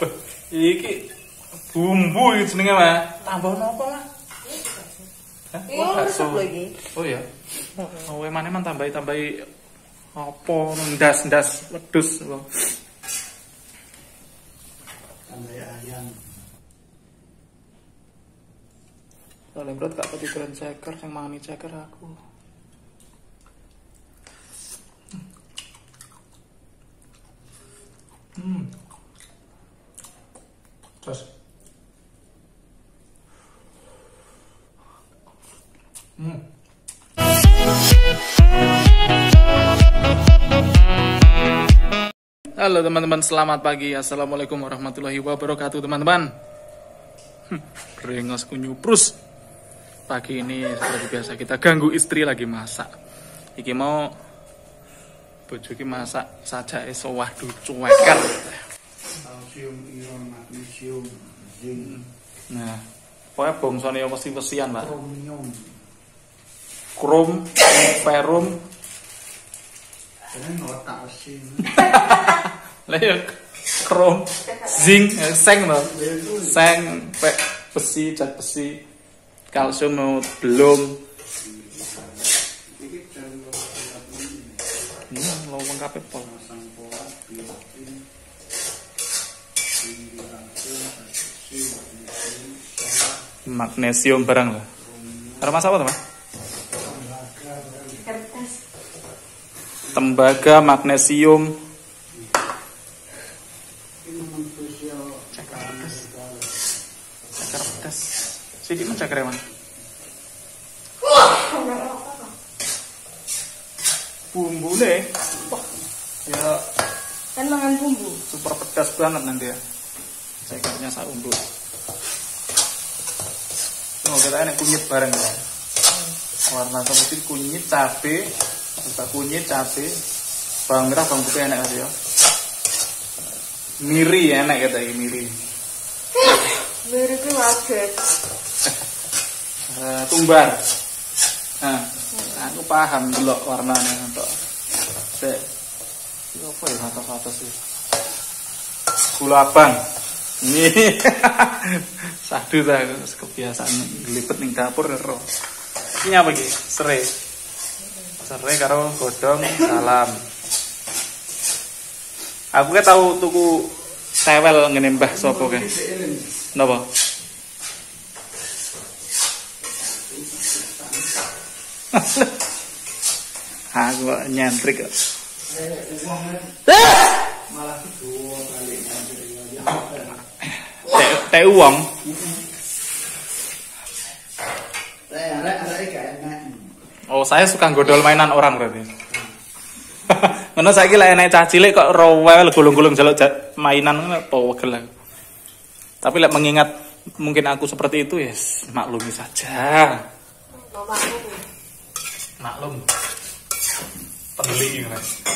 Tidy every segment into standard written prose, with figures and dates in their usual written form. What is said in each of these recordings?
Iki bumbu iki jenenge, Mas. Tambah napa, Mas? Hah? Iya, resep lho iki. Oh ya. Oh, emane man tambahi apa ndas-ndas wedhus kok. Tambah ayam. Soalnya berat gak kepikiran ceker, yang mangani ceker aku. Terus. Halo teman-teman, selamat pagi. Assalamualaikum warahmatullahi wabarakatuh teman-teman. Rengos kunyuprus. Pagi ini seperti biasa kita ganggu istri lagi masak. Iki mau bojo iki masak saja sowah cueker. Kalsium, ion, magnesium, zinc, Nah, pokoknya bongsone wesi-wesian, Pak. kromium. Krom, perum, Ini ngotak besi. lah ya krom, zinc, seng loh. Seng, besi, zat besi, kalsium belum. Ini jalur Lo lengkapnya pol. pasang pola, biotin, Magnesium barang lah. Ada masalah apa teman? Kertas. Tembaga, magnesium. ini spesial Ceker pedas. Sidik mah ceker emang. Bumbu deh. Wah, ya Kan mangan bumbu. super pedas banget nanti ya. Cekernya saumbul. Oh, kita enak kunyit bareng ya. Warna seperti kunyit, cabe, kunyit, cabe, bawang merah, bawang putih enak ya. Miri enak kata ini miri. Mirip ki wajet. Tumbar. Nah, aku paham delok warnanya untuk. Sik. Iki apa ya atas-atas sih? Gula abang. Nih. Sadu ta kebiasaan nglipet ning dapur ero. Ini apa iki? Serai. Serai karo godhong salam. Aku ke tahu tuku sewel ngene Mbah sapa ke? Napa? Aku kok nyentrik kok. malah dua kali Teh uang. Rek gak enak. Oh, saya suka godol mainan orang berarti. Ngono saiki lek enek cah cilik kok rowel gulung-gulung jaluk mainan ngono apa wegel aku. Tapi lek mengingat mungkin aku seperti itu ya maklumi saja. Bapakku. Maklum. Peduli ngono.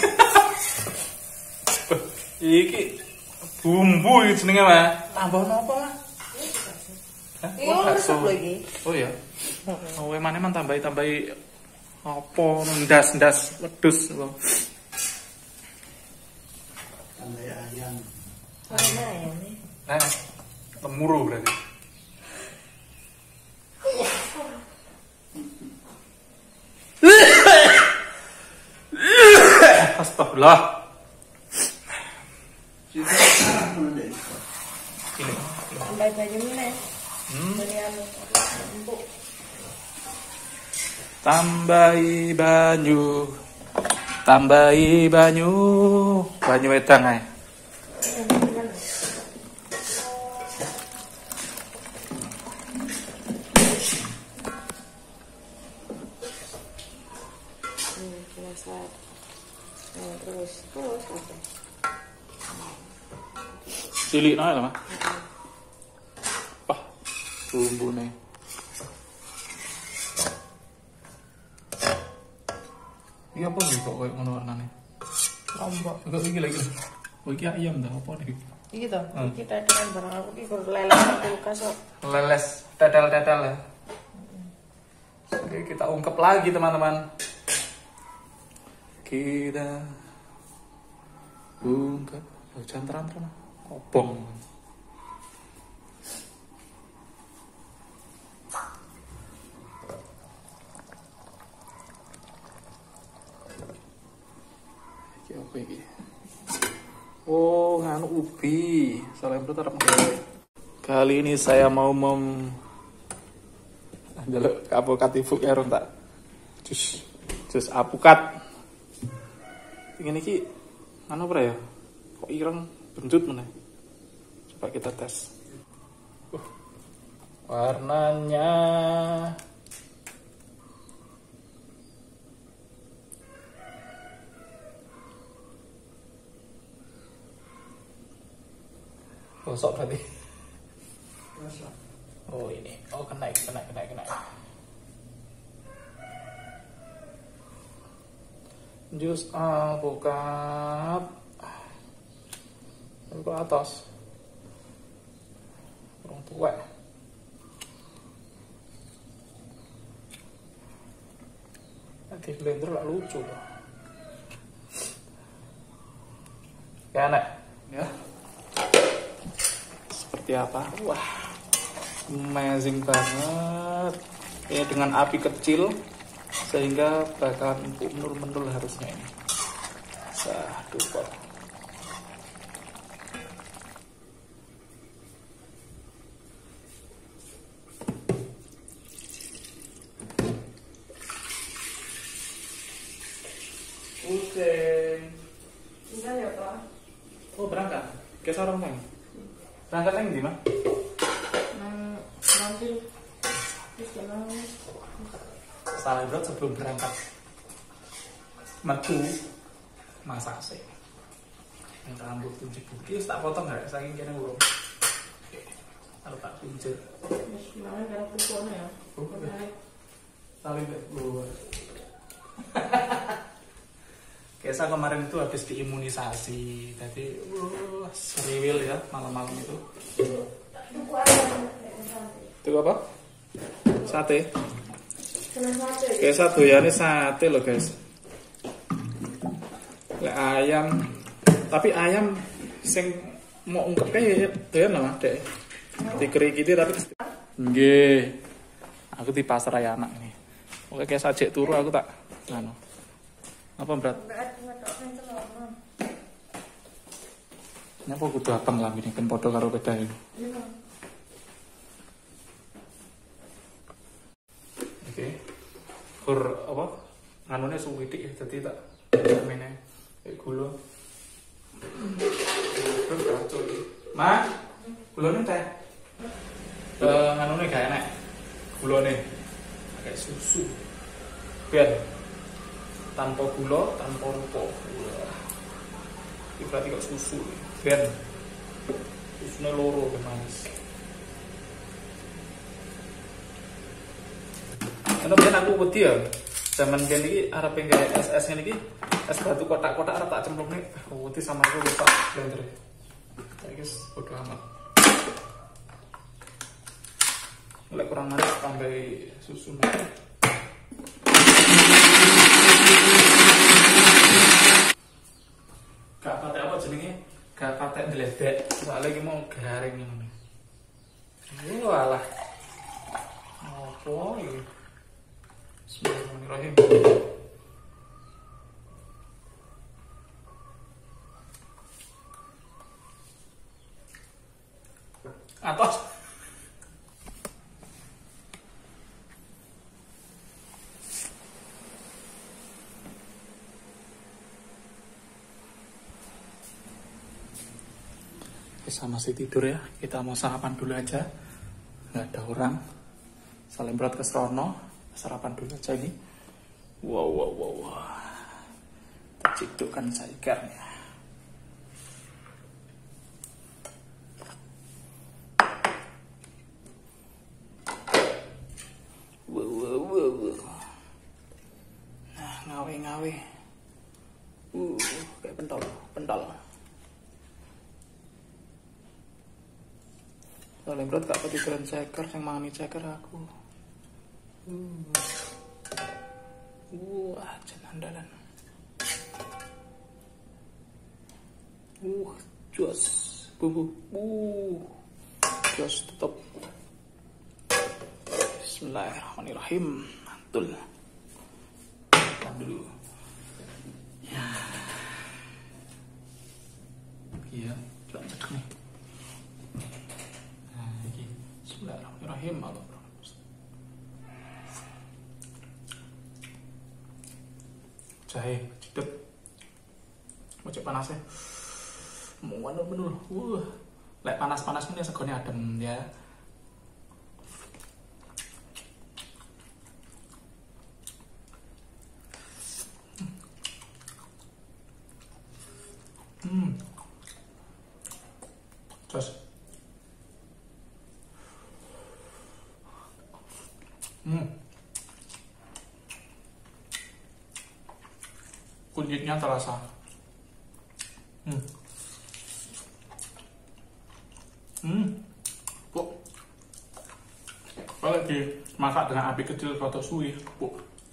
Iki bumbu iki jenenge, Mas. Tambah napa, Mas? Hah? Iya, resep lho iki. Oh ya. Oh, emane man tambahi apa ndas-ndas wedhus kok. Tambah ayam. Mana ya nih? Nah, temuru berarti. Astagfirullah. Ini. Ini. Sampai baju mana? Ini anu. Empuk. Tambahi banyu wedang ae. Masak. Terus apa? Cilik nae lah, Mas. Wah, bumbune. Iki apa iki kok koyo ngono warnane? Lombok. Kok iki lagi. Oh iki ayam dah apa nih? Iki to. Iki tetelan barang aku iki kok leles kulkas kok. Leles, tetel-tetel ya. Oke, kita ungkep lagi teman-teman. Kita ungkep. Oh, jangan terang-terang. Obong. api. Soalnya bro terap. Kali ini saya mau jaluk apukat ibu karo tak. Jus apukat. Ini ki mana bro ya? Kok ireng benjut mana? Coba kita tes. Warnanya gosok berarti. Oh ini, oh kena. Jus alpukat. Ke atas. Orang tua. Nanti blender lah lucu. Ya enak. Ya. Seperti apa? Wah, amazing banget. Ini dengan api kecil sehingga bakalan empuk menul harusnya ini. Duh. Enggak ya Pak? Oh berangkat? Ke sarang main? Berangkat lagi di mana? Nanti terus kenal. Salah berat sebelum berangkat metu masak sih. Yang rambut tunjuk bukti tak potong nggak? Saking kena urung. Harus tak tunjuk. Gimana cara pukulnya ya? Tali keluar. Kesa kemarin itu habis diimunisasi, jadi seriwil ya malam-malam itu. Itu apa? Sate. Kesa doyannya sate loh guys. Ayam, tapi ayam sing mau ungkepnya doyan lah dek. Dikerikiti tapi nggih. Aku di pasar ya anak ini. Oke kayak sajek turu aku tak anu. Apa berat? Nyapa kudu abang lah ini kan padha karo beda ini. Oke. Kur apa? Nganune suwitik ya dadi tak mene gula. Ma, gulane teh. Nganune gak enak. Gulane kayak susu. Biar tanpa gula, tanpa rupa. Ini berarti kok susu. Ben susunya loro ke manis. Karena ben aku wedi ya. Zaman ben iki arep gawe es ngene iki, es batu kotak-kotak arep tak cemplungne. Wedi sama aku lupa blender. Saiki wis bodo amat. Lek kurang manis tambahi susu. Gak patek apa jenenge? Gak patek ndledek. Soale iki mau garing ngene. Walah. Apa iki? Bismillahirrahmanirrahim. Atas. Kita masih tidur ya, kita mau sarapan dulu aja. Nggak ada orang. Saling berat ke Srono, sarapan dulu aja ini. Wow. Tercidukkan saikarnya. Wow. Nah, ngawe. Kayak pentol. Paling berat gak kepikiran ceker, yang mangani ceker aku. Wah, andalan. Jos, bumbu. Jos tetap. Bismillahirrahmanirrahim. Mantul. Dulu. Ya. Iya, cedek nih. Nah, ini bismillahirrahmanirrahim. Jahe cedek. Macam panasnya. Mau bener. Lek panas-panas ini segone adem ya. Terus kunyitnya terasa. Bu, kalau dimasak dengan api kecil atau suwi, bu.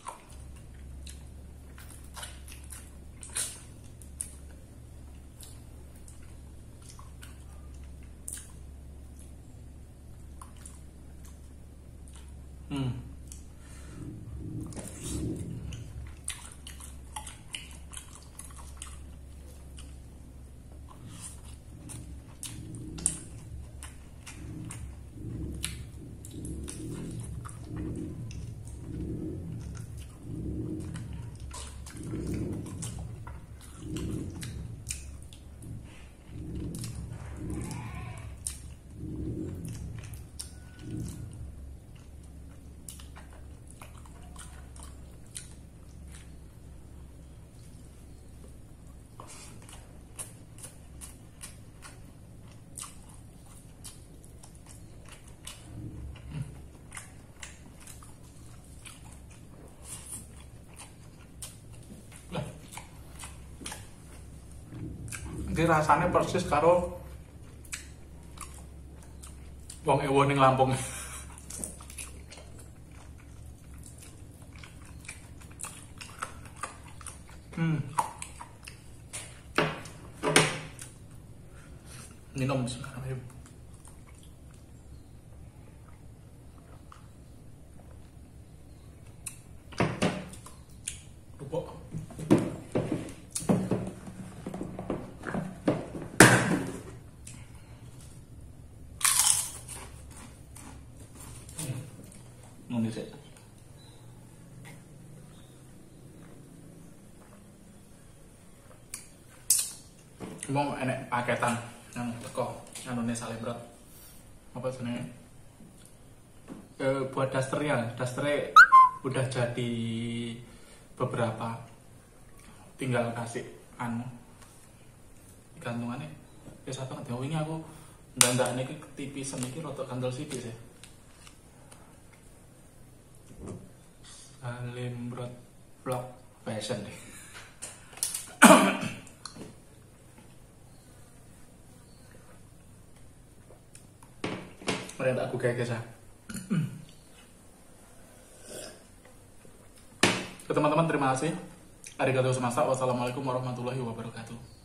Ini rasanya persis karo wong ewo ning Lampung. Minum sekarang. Rupok. Nulis ya. Mau enek paketan yang teko anune Salebrat. Apa jenenge? Buat dasternya, dasternya udah jadi beberapa. Tinggal kasih gantungannya. Ya satu kan wingi aku ndak niki tipisan iki rada kandel sithik sih. Salebrat vlog fashion deh. Mari aku kayak kisah. Ke teman-teman terima kasih. Arigatou semesta. Wassalamualaikum warahmatullahi wabarakatuh.